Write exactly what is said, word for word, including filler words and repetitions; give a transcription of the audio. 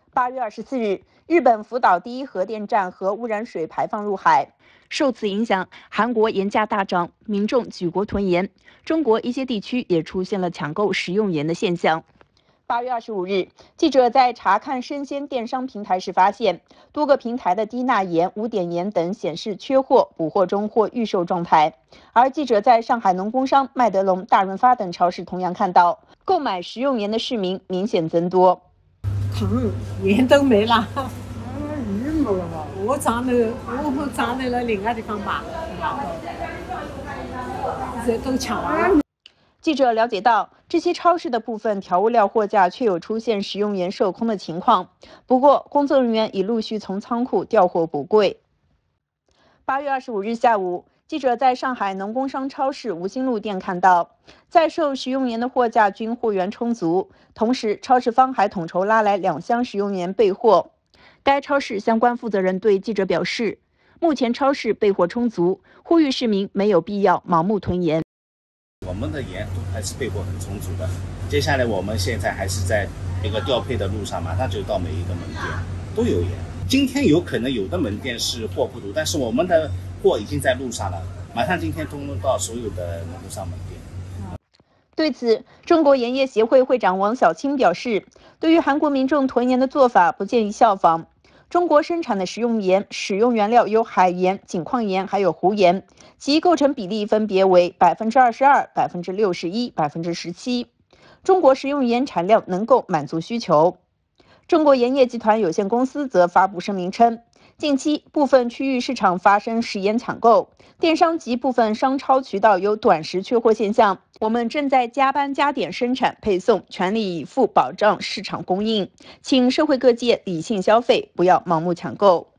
八月二十四日，日本福岛第一核电站核污染水排放入海，受此影响，韩国盐价大涨，民众举国囤盐。中国一些地区也出现了抢购食用盐的现象。八月二十五日，记者在查看生鲜电商平台时发现，多个平台的低钠盐、无碘盐等显示缺货、补货中或预售状态。而记者在上海农工商、麦德龙、大润发等超市同样看到，购买食用盐的市民明显增多。 糖、盐都没了。 鱼没了吧？ 我长的，我长在了另外地方吧，这都抢完了。 记者了解到，这些超市的部分调味料货架确有出现食用盐售空的情况，不过工作人员已陆续从仓库调货补柜。八月二十五日下午，记者在上海农工商超市吴兴路店看到，在售食用盐的货架均货源充足，同时超市方还统筹拉来两箱食用盐备货。该超市相关负责人对记者表示，目前超市备货充足，呼吁市民没有必要盲目囤盐。 我们的盐都还是备货很充足的，接下来我们现在还是在一个调配的路上，马上就到每一个门店都有盐。今天有可能有的门店是货不足，但是我们的货已经在路上了，马上今天通通到所有的农工商门店。 对此，中国盐业协会会长王小青表示，对于韩国民众囤盐的做法，不建议效仿。中国生产的食用盐使用原料有海盐、井矿盐还有湖盐，其构成比例分别为百分之二十二、百分之六十一、百分之十七。中国食用盐产量能够满足需求。中国盐业集团有限公司则发布声明称，近期部分区域市场发生食盐抢购，电商及部分商超渠道有短时缺货现象。我们正在加班加点生产配送，全力以赴保障市场供应，请社会各界理性消费，不要盲目抢购。